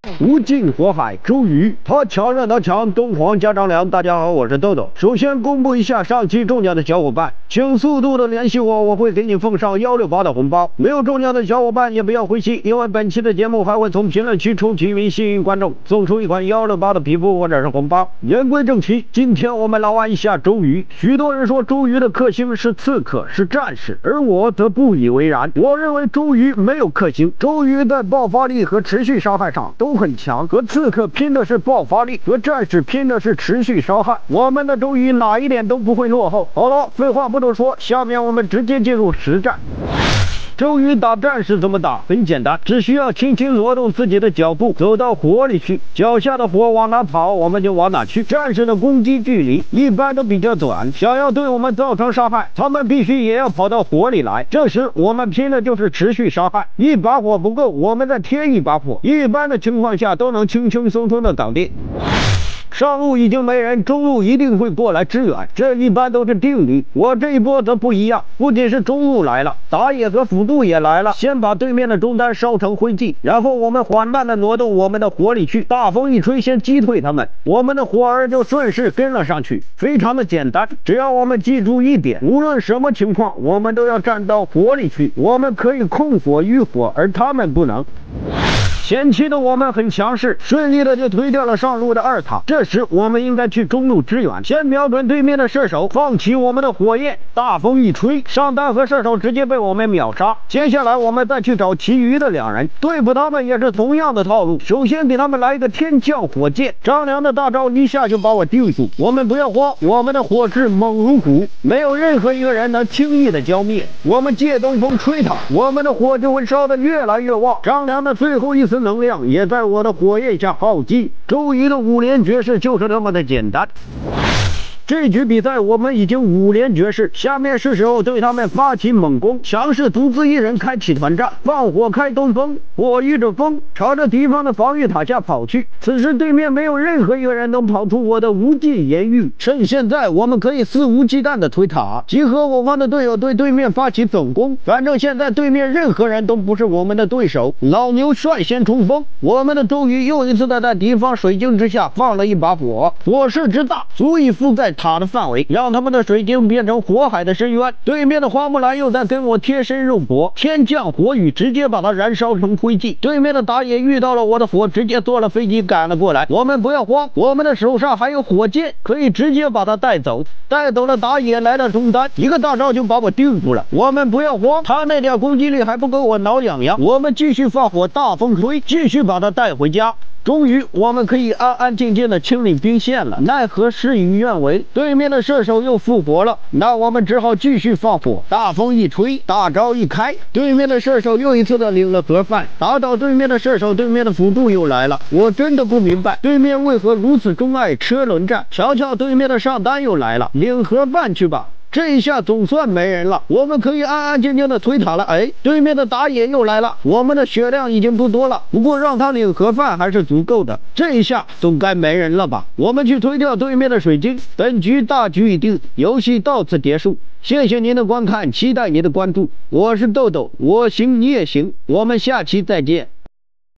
无尽火海，周瑜，他强让他强，东皇加张良。大家好，我是豆豆。首先公布一下上期中奖的小伙伴，请速度的联系我，我会给你奉上168的红包。没有中奖的小伙伴也不要灰心，因为本期的节目还会从评论区抽取一名幸运观众，送出一款168的皮肤或者是红包。言归正题，今天我们来玩一下周瑜。许多人说周瑜的克星是刺客，是战士，而我则不以为然。我认为周瑜没有克星，周瑜在爆发力和持续伤害上都很强，和刺客拼的是爆发力，和战士拼的是持续伤害。我们的周瑜哪一点都不会落后。好了，废话不多说，下面我们直接进入实战。周瑜打战士怎么打？很简单，只需要轻轻挪动自己的脚步，走到火里去，脚下的火往哪跑，我们就往哪去。战士的攻击距离一般都比较短，想要对我们造成伤害，他们必须也要跑到火里来。这时我们拼的就是持续伤害，一把火不够，我们再添一把火，一般的情况下都能轻轻松松的搞定。上路已经没人，中路一定会过来支援，这一般都是定律。我这一波则不一样，不仅是中路来了，打野和辅助也来了。先把对面的中单烧成灰烬，然后我们缓慢的挪动我们的火里去，大风一吹，先击退他们，我们的火儿就顺势跟了上去，非常的简单。只要我们记住一点，无论什么情况，我们都要站到火里去。我们可以控火御火，而他们不能。前期的我们很强势，顺利的就推掉了上路的2塔。这时我们应该去中路支援，先瞄准对面的射手，放起我们的火焰，大风一吹，上单和射手直接被我们秒杀。接下来我们再去找其余的2人，对付他们也是同样的套路。首先给他们来一个天降火箭，张良的大招一下就把我定住。我们不要慌，我们的火势猛如虎，没有任何一个人能轻易的浇灭。我们借东风吹他，我们的火就会烧得越来越旺。张良的最后一丝能量也在我的火焰下耗尽。周瑜的5连绝世就是那么的简单。这局比赛我们已经5连绝世，下面是时候对他们发起猛攻。强势独自一人开启团战，放火开东风，火遇着风，朝着敌方的防御塔下跑去。此时对面没有任何一个人能跑出我的无尽盐狱。趁现在，我们可以肆无忌惮的推塔，集合我方的队友对对面发起总攻。反正现在对面任何人都不是我们的对手。老牛率先冲锋，我们的周瑜又一次的在敌方水晶之下放了一把火，火势之大，足以覆盖塔的范围，让他们的水晶变成火海的深渊。对面的花木兰又在跟我贴身肉搏，天降火雨直接把它燃烧成灰烬。对面的打野遇到了我的火，直接坐了飞机赶了过来。我们不要慌，我们的手上还有火箭，可以直接把它带走。带走了打野，来了中单，一个大招就把我定住了。我们不要慌，他那点攻击力还不够我挠痒痒。我们继续放火，大风吹，继续把他带回家。终于，我们可以安安静静的清理兵线了。奈何事与愿违，对面的射手又复活了。那我们只好继续放火。大风一吹，大招一开，对面的射手又一次的领了盒饭。打倒对面的射手，对面的辅助又来了。我真的不明白，对面为何如此钟爱车轮战。瞧瞧对面的上单又来了，领盒饭去吧。这一下总算没人了，我们可以安安静静的推塔了。哎，对面的打野又来了，我们的血量已经不多了，不过让他领盒饭还是足够的。这一下总该没人了吧？我们去推掉对面的水晶。本局大局已定，游戏到此结束。谢谢您的观看，期待您的关注。我是豆豆，我行你也行，我们下期再见。